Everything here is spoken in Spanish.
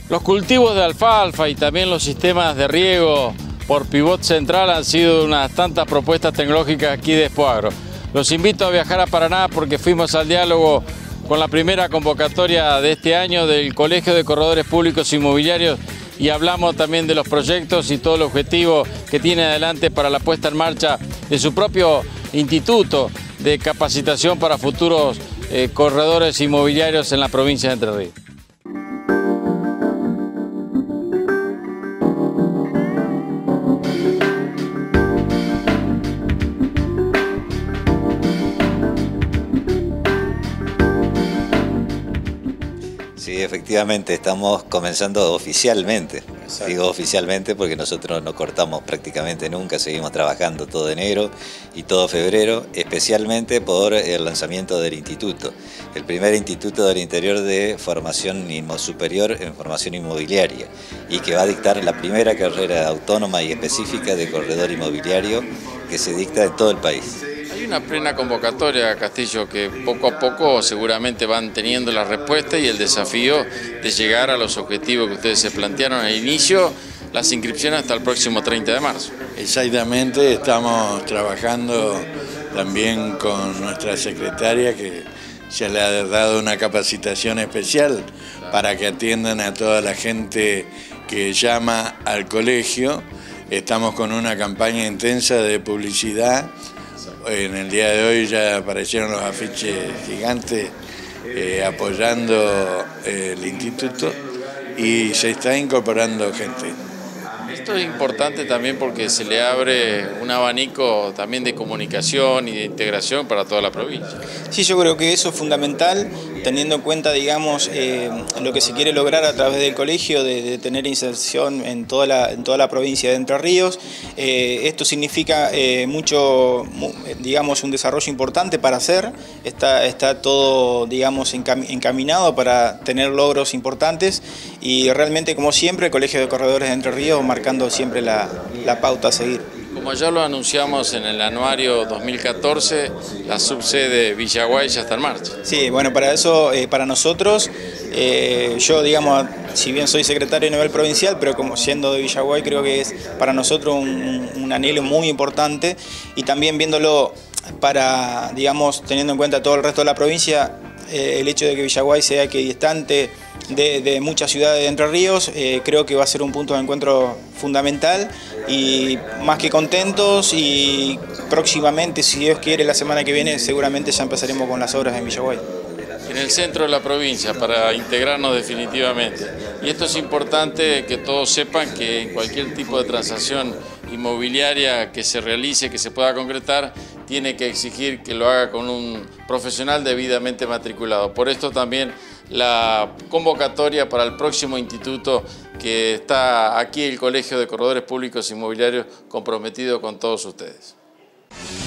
Los cultivos de alfalfa y también los sistemas de riego por pivot central han sido unas tantas propuestas tecnológicas aquí de Expoagro. Los invito a viajar a Paraná porque fuimos al diálogo con la primera convocatoria de este año del Colegio de Corredores Públicos Inmobiliarios y hablamos también de los proyectos y todo el objetivo que tiene adelante para la puesta en marcha de su propio instituto de capacitación para futuros corredores inmobiliarios en la provincia de Entre Ríos. Sí, efectivamente, estamos comenzando oficialmente. Exacto. Digo oficialmente porque nosotros no cortamos prácticamente nunca, seguimos trabajando todo enero y todo febrero, especialmente por el lanzamiento del instituto. El primer instituto del interior de formación superior en formación inmobiliaria y que va a dictar la primera carrera autónoma y específica de corredor inmobiliario que se dicta en todo el país. Hay una plena convocatoria, Castillo, que poco a poco seguramente van teniendo la respuesta y el desafío de llegar a los objetivos que ustedes se plantearon al inicio, las inscripciones hasta el próximo 30 de marzo. Exactamente, estamos trabajando también con nuestra secretaria que se le ha dado una capacitación especial para que atiendan a toda la gente que llama al colegio. Estamos con una campaña intensa de publicidad. En el día de hoy ya aparecieron los afiches gigantes apoyando el instituto y se está incorporando gente. Esto es importante también porque se le abre un abanico también de comunicación y de integración para toda la provincia. Sí, yo creo que eso es fundamental, teniendo en cuenta, digamos, lo que se quiere lograr a través del colegio, de tener inserción en toda la provincia de Entre Ríos. Esto significa digamos, un desarrollo importante para hacer. Está todo, digamos, encaminado para tener logros importantes y realmente, como siempre, el Colegio de Corredores de Entre Ríos marcando siempre la pauta a seguir. Como ya lo anunciamos en el anuario 2014, la subsede Villaguay ya está en marcha. Sí, bueno, para eso, para nosotros, yo, digamos, si bien soy secretario a nivel provincial, pero como siendo de Villaguay, creo que es para nosotros un anhelo muy importante y también viéndolo para, digamos, teniendo en cuenta todo el resto de la provincia, el hecho de que Villaguay sea equidistante de muchas ciudades de Entre Ríos, creo que va a ser un punto de encuentro fundamental y más que contentos y próximamente, si Dios quiere, la semana que viene seguramente ya empezaremos con las obras en Villaguay. En el centro de la provincia para integrarnos definitivamente. Y esto es importante que todos sepan que en cualquier tipo de transacción inmobiliaria que se realice, que se pueda concretar, tiene que exigir que lo haga con un profesional debidamente matriculado. Por esto también la convocatoria para el próximo instituto que está aquí el Colegio de Corredores Públicos Inmobiliarios comprometido con todos ustedes.